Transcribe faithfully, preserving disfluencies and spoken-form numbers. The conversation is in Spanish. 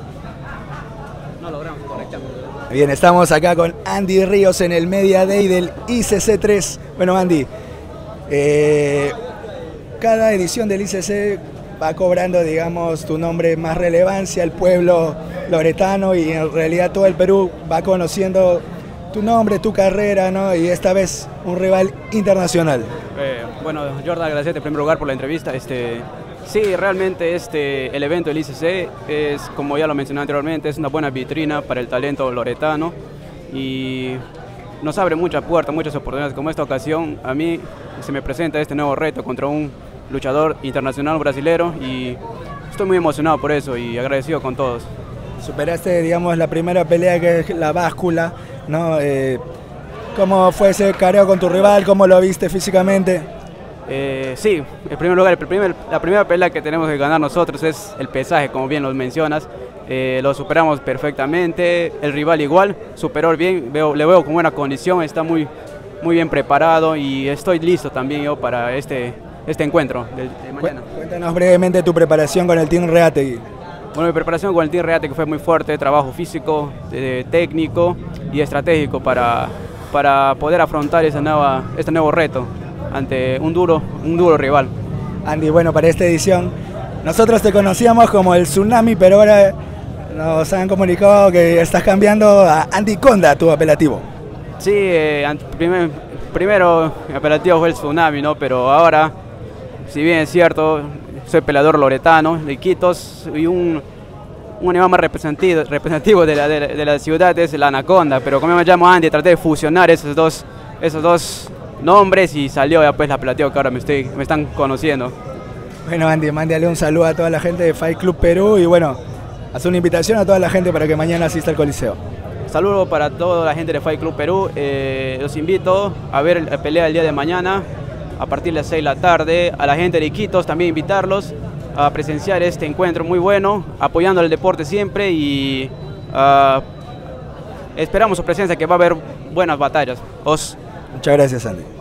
No logramos conectar. Bien, estamos acá con Andy Ríos en el Media Day del I C C tres. Bueno, Andy, eh, cada edición del I C C va cobrando, digamos, tu nombre más relevancia, el pueblo loretano, y en realidad todo el Perú va conociendo tu nombre, tu carrera, ¿no? Y esta vez un rival internacional. Eh, bueno, Jordan, agradecerte en primer lugar por la entrevista. Este, sí, realmente este, el evento del I C C es, como ya lo mencioné anteriormente, es una buena vitrina para el talento loretano y nos abre muchas puertas, muchas oportunidades. Como esta ocasión, a mí se me presenta este nuevo reto contra un luchador internacional brasilero y estoy muy emocionado por eso y agradecido con todos. Superaste, digamos, la primera pelea, que es la báscula, ¿no? Eh, ¿Cómo fue ese careo con tu rival? ¿Cómo lo viste físicamente? Eh, sí, en primer lugar, el primer, la primera pelea que tenemos que ganar nosotros es el pesaje, como bien lo mencionas. Eh, lo superamos perfectamente, el rival igual, superó bien, veo, le veo con buena condición, está muy, muy bien preparado y estoy listo también yo para este, este encuentro de, de mañana. Cuéntanos brevemente tu preparación con el Team Reategui. Bueno, mi preparación con el Team Reategui fue muy fuerte, trabajo físico, eh, técnico y estratégico para, para poder afrontar esa nueva, este nuevo reto ante un duro, un duro rival. Andy, bueno, para esta edición nosotros te conocíamos como el Tsunami, pero ahora nos han comunicado que estás cambiando a Andy Conda, tu apelativo. Sí, eh, primer, primero mi apelativo fue el Tsunami, ¿no? Pero ahora, si bien es cierto, soy peleador loretano de Iquitos y un, un animal más representativo, representativo de, la, de, la, de la ciudad es la Anaconda, pero como me llamo Andy, traté de fusionar esos dos, esos dos nombres y salió ya pues el apelativo que ahora me, estoy, me están conociendo. Bueno, Andy, mándale un saludo a toda la gente de Fight Club Perú y bueno, haz una invitación a toda la gente para que mañana asista al Coliseo. Saludos para toda la gente de Fight Club Perú, eh, los invito a ver la pelea el día de mañana a partir de las seis de la tarde, a la gente de Iquitos también invitarlos a presenciar este encuentro muy bueno, apoyando el deporte siempre y uh, esperamos su presencia, que va a haber buenas batallas. Os. Muchas gracias, Andy.